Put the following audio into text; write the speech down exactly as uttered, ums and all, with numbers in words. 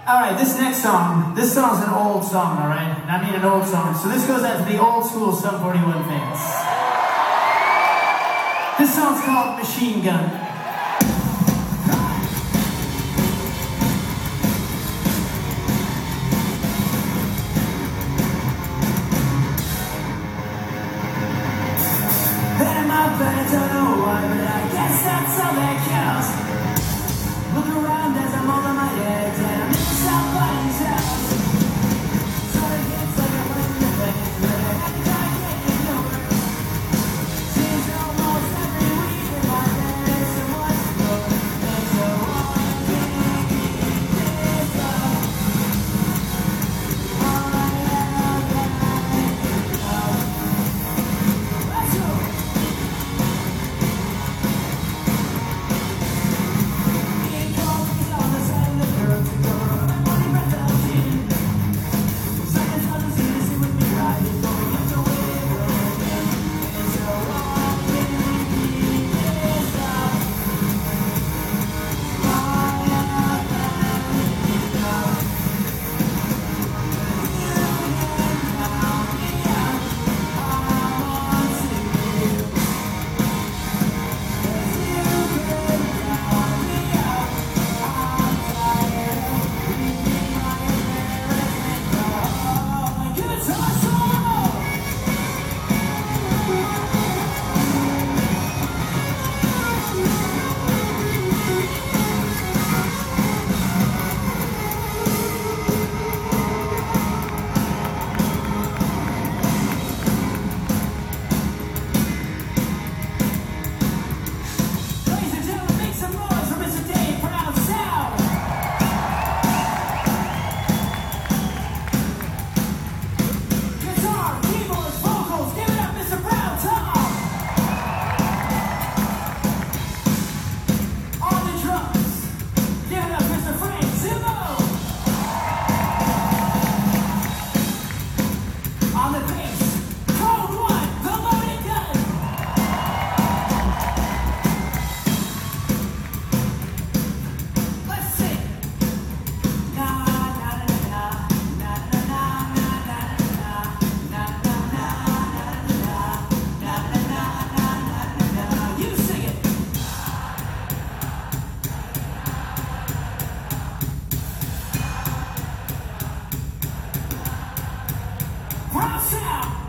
Alright, this next song, this song's an old song, alright? And I mean an old song. So this goes out to the old school Sum forty-one fans. This song's called Machine Gun. I don't know why, but I guess that's all that counts. Look around as I'm holding my head and I'm in somebody's house. So it gets like a place in the face, but I can't ignore it. Seems almost every week in my head someone's to go. And so I can't keep this up. All I have got is let's go. Cross out!